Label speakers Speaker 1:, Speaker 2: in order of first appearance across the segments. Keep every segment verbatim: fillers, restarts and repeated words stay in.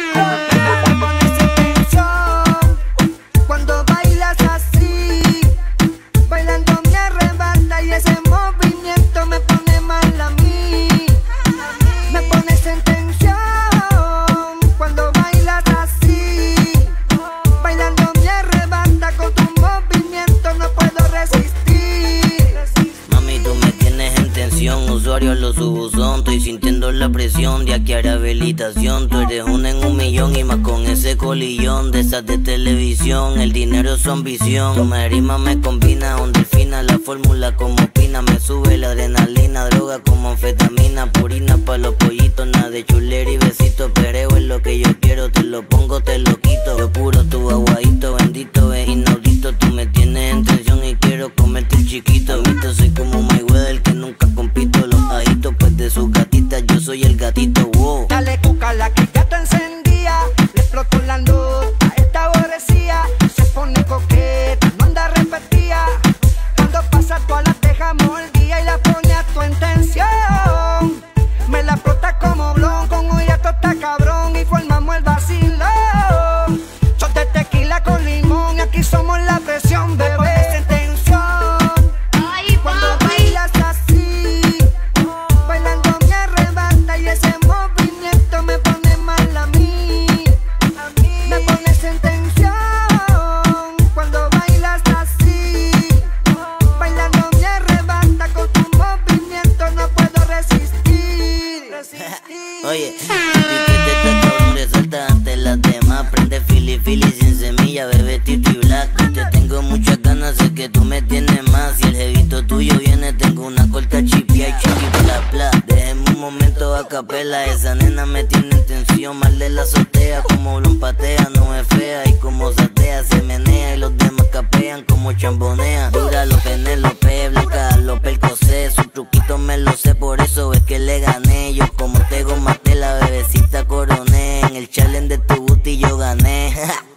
Speaker 1: Me pones en tensión cuando bailas así. Bailando me arrebata y ese movimiento me pone mal a mí. Me pones en tensión cuando bailas así. Bailando me arrebata, con tu movimiento no puedo resistir.
Speaker 2: Mami, tú me tienes en tensión, usuario lo subo son. Estoy sintiendo la presión de aquí a rehabilitación. Tú eres una en un millón y más con ese colillón de esas de televisión. El dinero es su ambición. Tu marima me combina, un delfina, la fórmula como opina. Me sube la adrenalina, droga como anfetamina. Purina pa' los pollitos, nada de chulera y besito. Pereo es lo que yo quiero, te lo pongo, te lo quito. Yo puro tu aguadito, bendito, es inaudito. Tú me tienes en tensión y quiero comerte el chiquito. Ahorita soy como Mayweather, que nunca compito. Los ajitos pues de sus gatitas, yo soy el gatito, wow.
Speaker 1: Dale cuca la que ya te encendía. Le explotó la nota, esta aborrecía. Se pone coqueta, no anda repetida. Cuando pasa todas las deja mordida y la pone a tu intención. Me la frota como blon, con hoy esto está cabrón y formamos el vacilón. Shot de tequila con limón y aquí somos la presión, bebé. En tensión cuando bailas así. Bailando me arrebata y ese movimiento me pone mal a mí. Me pones en tensión cuando bailas así. Bailando me arrebata, con tu movimiento no puedo resistir.
Speaker 2: Oye, piquete está cabrón, resalta ante las demás. Prende fili fili sin semilla, bebé tito y black. Yo te tengo muchas ganas, sé que tú me tienes más. Si el jevito tuyo viene, tengo una corta chipia y chiqui bla bla. Déjeme un momento a capela, esa nena me tiene en tensión. Mal de la azotea, como blon patea, no es fea. Y como satea, se menea y los demás capean como chambonea. Dura los Penélope, blanca los Percocé. Su truquito me lo sé, por eso es que le gané. Yo como Tego maté, la bebecita coroné. En el challenge de tu booty yo gané.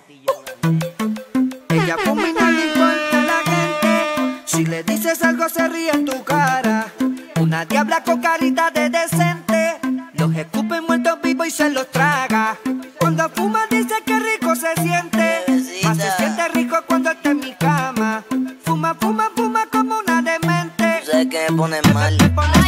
Speaker 1: Ella fuma y no le importa a la gente. Si le dices algo se ríe en tu cara. Una diabla con carita de decente. Los escupe muertos vivos y se los traga. Cuando fuma dice que rico se siente. Más se siente rico cuando está en mi cama. Fuma, fuma, fuma como una demente.
Speaker 2: Sé que me pones mal.
Speaker 1: Me pones